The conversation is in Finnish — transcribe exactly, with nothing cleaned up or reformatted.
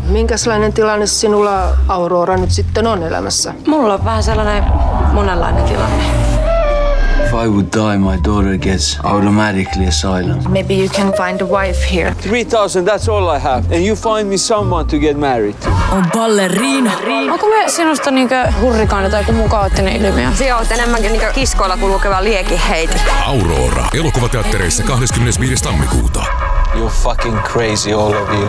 Minkälainen tilanne sinulla, Aurora, nyt sitten on elämässä? Mulla on vähän sellainen monenlainen tilanne. If I would die, my daughter gets automatically asylum. Maybe you can find a wife here. three thousand, that's all I have. And you find me someone to get married to. On balleriina. Onko me sinusta niinkö hurrikaani tai joku muu kaoottinen ilmiö? Se on enemmänkin niinkö kiskoilla kulkeva liekiheiti. Aurora. Elokuvateattereissa kahdeskymmenesviides tammikuuta. You're fucking crazy, all of you.